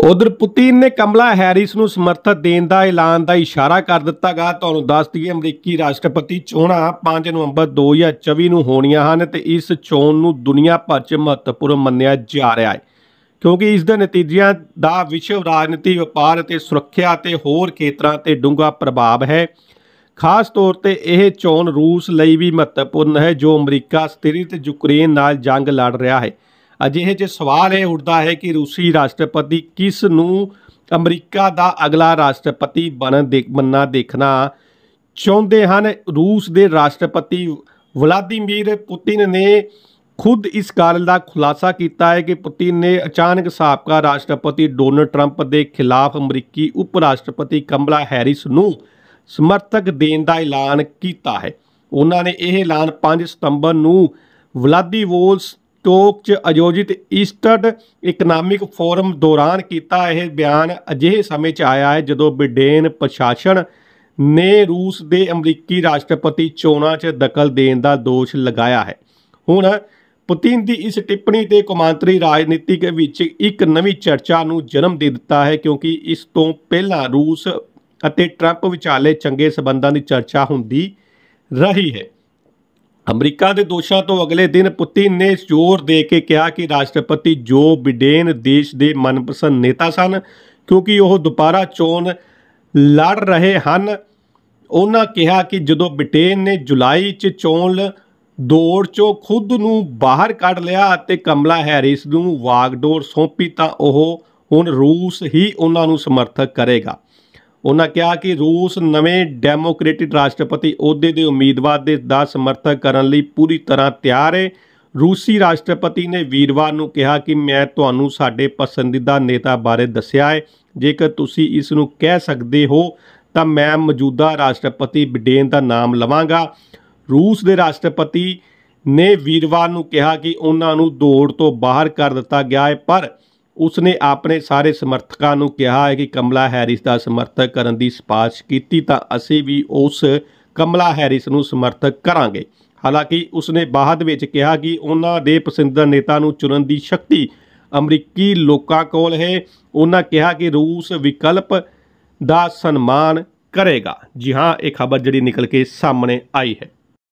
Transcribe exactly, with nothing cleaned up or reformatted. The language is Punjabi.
उधर पुतिन ने कमला हैरिस ਨੂੰ ਸਮਰਥਨ ਦੇਣ ਦਾ ਐਲਾਨ ਦਾ ਇਸ਼ਾਰਾ ਕਰ ਦਿੱਤਾ ਗਾ। ਤੁਹਾਨੂੰ ਦੱਸ ਦਈਏ ਅਮਰੀਕੀ ਰਾਸ਼ਟਰਪਤੀ ਚੋਣਾਂ ਪੰਜ ਨਵੰਬਰ ਦੋ ਹਜ਼ਾਰ ਚੌਵੀ ਨੂੰ ਹੋਣੀਆਂ ਹਨ ਤੇ ਇਸ ਚੋਣ ਨੂੰ ਦੁਨੀਆ ਭਰ 'ਚ ਮਹੱਤਵਪੂਰਨ ਮੰਨਿਆ ਜਾ ਰਿਹਾ ਹੈ ਕਿਉਂਕਿ ਇਸ ਦੇ ਨਤੀਜਿਆਂ ਦਾ ਵਿਸ਼ਵ ਰਾਜਨੀਤੀ, ਵਪਾਰ ਅਤੇ ਸੁਰੱਖਿਆ ਅਤੇ ਹੋਰ ਖੇਤਰਾਂ 'ਤੇ ਡੂੰਘਾ ਪ੍ਰਭਾਵ ਹੈ। ਖਾਸ ਤੌਰ 'ਤੇ ਇਹ ਚੋਣ ਰੂਸ ਲਈ ਵੀ ਮਹੱਤਵਪੂਰਨ ਹੈ ਜੋ ਅਮਰੀਕਾ ਸਥਿਤ ਯੂਕਰੇਨ ਨਾਲ ਜੰਗ ਲੜ ਰਿਹਾ ਹੈ। ਅਜਿਹੇ 'ਚ ਸਵਾਲ ਇਹ ਉੱਠਦਾ ਹੈ ਕਿ ਰੂਸੀ ਰਾਸ਼ਟਰਪਤੀ ਕਿਸ ਨੂੰ ਅਮਰੀਕਾ ਦਾ ਅਗਲਾ ਰਾਸ਼ਟਰਪਤੀ ਬਣਨ ਦੇ ਬਣਨਾ ਦੇਖਣਾ ਚਾਹੁੰਦੇ ਹਨ। ਰੂਸ ਦੇ ਰਾਸ਼ਟਰਪਤੀ ਵਲਾਦੀਮੀਰ ਪੁਤਿਨ ਨੇ ਖੁਦ ਇਸ ਗੱਲ ਦਾ ਖੁਲਾਸਾ ਕੀਤਾ ਹੈ ਕਿ ਪੁਤਿਨ ਨੇ ਅਚਾਨਕ ਸਾਬਕਾ ਰਾਸ਼ਟਰਪਤੀ ਡੋਨਾਲਡ ਟਰੰਪ ਦੇ ਖਿਲਾਫ ਅਮਰੀਕੀ ਉਪ ਰਾਸ਼ਟਰਪਤੀ ਕਮਲਾ ਹੈਰਿਸ ਨੂੰ ਸਮਰਥਕ ਦੇਣ ਦਾ ਐਲਾਨ ਕੀਤਾ ਹੈ। ਉਹਨਾਂ ਨੇ ਇਹ ਐਲਾਨ ਪੰਜ ਸਤੰਬਰ ਨੂੰ ਵਲਾਦੀਵੋਸਟੋਕ 'ਚ ਆਯੋਜਿਤ ਈਸਟਰਨ ਇਕਨਾਮਿਕ ਫੋਰਮ ਦੌਰਾਨ ਕੀਤਾ। ਇਹ ਬਿਆਨ ਅਜਿਹੇ ਸਮੇਂ 'ਚ ਆਇਆ ਹੈ ਜਦੋਂ ਬਿਡੇਨ ਪ੍ਰਸ਼ਾਸਨ ਨੇ ਰੂਸ ਦੇ ਅਮਰੀਕੀ ਰਾਸ਼ਟਰਪਤੀ ਚੋਣਾਂ 'ਚ ਦਖਲ ਦੇਣ ਦਾ ਦੋਸ਼ ਲਗਾਇਆ ਹੈ। ਹੁਣ ਪੁਤਿਨ ਦੀ ਇਸ ਟਿੱਪਣੀ ਤੇ ਕੌਮਾਂਤਰੀ ਰਾਜਨੀਤਿਕ ਵਿੱਚ ਇੱਕ ਨਵੀਂ ਚਰਚਾ ਨੂੰ ਜਨਮ ਦੇ ਦਿੱਤਾ ਹੈ ਕਿਉਂਕਿ ਇਸ ਤੋਂ ਪਹਿਲਾਂ ਰੂਸ ਅਤੇ ਟਰੰਪ ਵਿਚਾਲੇ ਚੰਗੇ ਸਬੰਧਾਂ ਦੀ ਚਰਚਾ ਹੁੰਦੀ ਰਹੀ ਹੈ। ਅਮਰੀਕਾ ਦੇ ਦੋਸ਼ਾਂ ਤੋਂ ਅਗਲੇ ਦਿਨ ਪੁਤਿਨ ਨੇ ਜ਼ੋਰ ਦੇ ਕੇ ਕਿਹਾ ਕਿ ਰਾਸ਼ਟਰਪਤੀ ਜੋ ਬਿਡੇਨ ਦੇਸ਼ ਦੇ ਮਨਪਸੰਦ ਨੇਤਾ ਸਨ ਕਿਉਂਕਿ ਉਹ ਦੁਬਾਰਾ ਚੋਣ ਲੜ ਰਹੇ ਹਨ। ਉਹਨਾਂ ਕਿਹਾ ਕਿ ਜਦੋਂ ਬਿਡੇਨ ਨੇ ਜੁਲਾਈ 'ਚ ਚੋਣ ਦੌੜ 'ਚੋਂ ਖੁਦ ਨੂੰ ਬਾਹਰ ਕੱਢ ਲਿਆ ਅਤੇ ਕਮਲਾ ਹੈਰਿਸ ਨੂੰ ਵਾਗਡੋਰ ਸੌਂਪੀ ਤਾਂ ਉਹ ਹੁਣ ਰੂਸ ਹੀ ਉਹਨਾਂ ਨੂੰ ਸਮਰਥਨ ਕਰੇਗਾ। ਉਹਨਾਂ ਕਿਹਾ ਕਿ ਰੂਸ ਨਵੇਂ ਡੈਮੋਕ੍ਰੇਟਿਕ ਰਾਸ਼ਟਰਪਤੀ ਅਹੁਦੇ ਦੇ ਉਮੀਦਵਾਰ ਦੇ ਦਾ ਸਮਰਥਨ ਕਰਨ ਲਈ ਪੂਰੀ ਤਰ੍ਹਾਂ ਤਿਆਰ ਹੈ। ਰੂਸੀ ਰਾਸ਼ਟਰਪਤੀ ਨੇ ਵੀਰਵਾਰ ਨੂੰ ਕਿਹਾ ਕਿ ਮੈਂ ਤੁਹਾਨੂੰ ਸਾਡੇ ਪਸੰਦੀਦਾ ਨੇਤਾ ਬਾਰੇ ਦੱਸਿਆ ਹੈ। ਜੇਕਰ ਤੁਸੀਂ ਇਸ ਨੂੰ ਕਹਿ ਸਕਦੇ ਹੋ ਤਾਂ ਮੈਂ ਮੌਜੂਦਾ ਰਾਸ਼ਟਰਪਤੀ ਬਿਡੇਨ ਦਾ ਨਾਮ ਲਵਾਂਗਾ। ਰੂਸ ਦੇ ਰਾਸ਼ਟਰਪਤੀ ਨੇ ਵੀਰਵਾਰ ਨੂੰ ਕਿਹਾ ਕਿ ਉਹਨਾਂ ਨੂੰ ਦੌੜ ਤੋਂ ਬਾਹਰ ਕਰ ਦਿੱਤਾ ਗਿਆ ਹੈ ਪਰ ਉਸਨੇ ਆਪਣੇ ਸਾਰੇ ਸਮਰਥਕਾਂ ਨੂੰ ਕਿਹਾ ਹੈ ਕਿ ਕਮਲਾ ਹੈਰਿਸ ਦਾ ਸਮਰਥਨ ਕਰਨ ਦੀ ਸਿਫਾਰਿਸ਼ ਕੀਤੀ ਤਾਂ ਅਸੀਂ ਵੀ ਉਸ ਕਮਲਾ ਹੈਰਿਸ ਨੂੰ ਸਮਰਥਨ ਕਰਾਂਗੇ। ਹਾਲਾਂਕਿ ਉਸਨੇ ਬਾਅਦ ਵਿੱਚ ਕਿਹਾ ਕਿ ਉਹਨਾਂ ਦੇ ਪਸੰਦੀਦਾ ਨੇਤਾ ਨੂੰ ਚੁਣਨ ਦੀ ਸ਼ਕਤੀ ਅਮਰੀਕੀ ਲੋਕਾਂ ਕੋਲ ਹੈ। ਉਹਨਾਂ ਕਿਹਾ ਕਿ ਰੂਸ ਵਿਕਲਪ ਦਾ ਸਨਮਾਨ ਕਰੇਗਾ। ਜੀ ਹਾਂ, ਇਹ ਖਬਰ ਜਿਹੜੀ ਨਿਕਲ ਕੇ ਸਾਹਮਣੇ ਆਈ ਹੈ।